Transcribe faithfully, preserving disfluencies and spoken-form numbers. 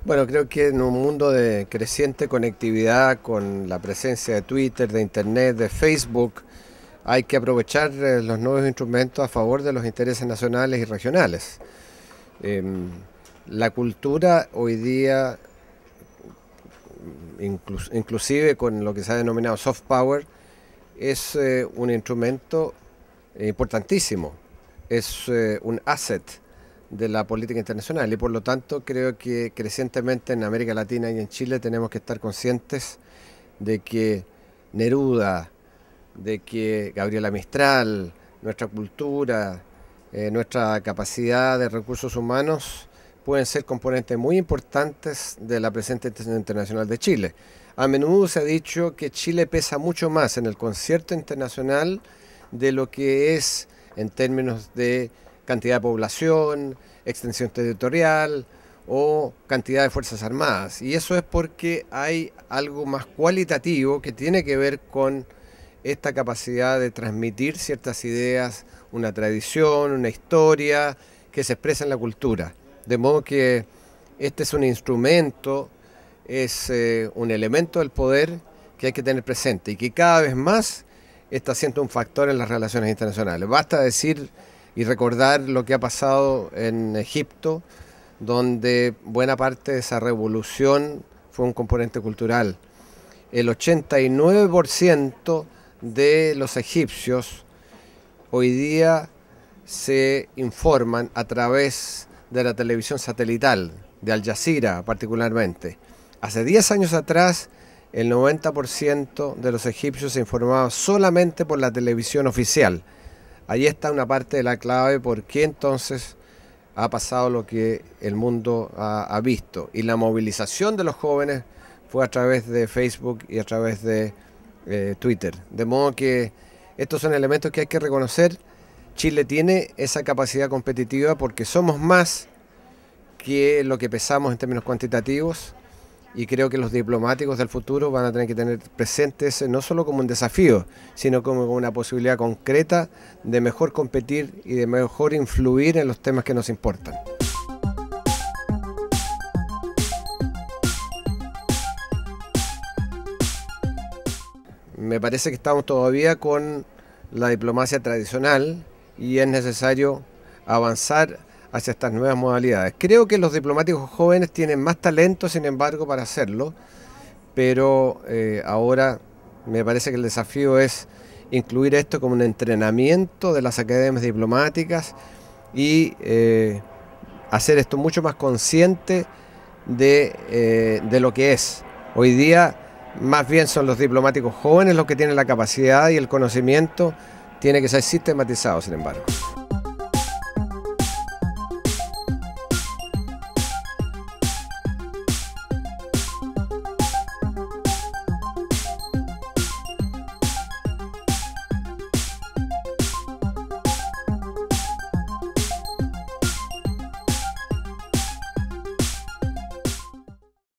Bueno, creo que en un mundo de creciente conectividad con la presencia de Twitter, de Internet, de Facebook, hay que aprovechar eh, los nuevos instrumentos a favor de los intereses nacionales y regionales. Eh, la cultura hoy día, inclu inclusive con lo que se ha denominado soft power, es eh, un instrumento importantísimo, es eh, un asset de la política internacional y por lo tanto creo que crecientemente en América Latina y en Chile tenemos que estar conscientes de que Neruda, de que Gabriela Mistral, nuestra cultura, eh, nuestra capacidad de recursos humanos pueden ser componentes muy importantes de la presencia internacional de Chile. A menudo se ha dicho que Chile pesa mucho más en el concierto internacional de lo que es en términos de cantidad de población, extensión territorial o cantidad de fuerzas armadas. Y eso es porque hay algo más cualitativo que tiene que ver con esta capacidad de transmitir ciertas ideas, una tradición, una historia que se expresa en la cultura. De modo que este es un instrumento, es eh, un elemento del poder que hay que tener presente y que cada vez más está siendo un factor en las relaciones internacionales. Basta decir y recordar lo que ha pasado en Egipto, donde buena parte de esa revolución fue un componente cultural. El ochenta y nueve por ciento de los egipcios hoy día se informan a través de la televisión satelital, de Al Jazeera particularmente. Hace diez años atrás, el noventa por ciento de los egipcios se informaba solamente por la televisión oficial. Ahí está una parte de la clave por qué entonces ha pasado lo que el mundo ha, ha visto. Y la movilización de los jóvenes fue a través de Facebook y a través de eh, Twitter. De modo que estos son elementos que hay que reconocer. Chile tiene esa capacidad competitiva porque somos más que lo que pesamos en términos cuantitativos. Y creo que los diplomáticos del futuro van a tener que tener presente ese no solo como un desafío, sino como una posibilidad concreta de mejor competir y de mejor influir en los temas que nos importan. Me parece que estamos todavía con la diplomacia tradicional y es necesario avanzar hacia estas nuevas modalidades. Creo que los diplomáticos jóvenes tienen más talento, sin embargo, para hacerlo, pero eh, ahora me parece que el desafío es incluir esto como un entrenamiento de las academias diplomáticas y eh, hacer esto mucho más consciente de, eh, de lo que es. Hoy día, más bien son los diplomáticos jóvenes los que tienen la capacidad y el conocimiento, tiene que ser sistematizado, sin embargo.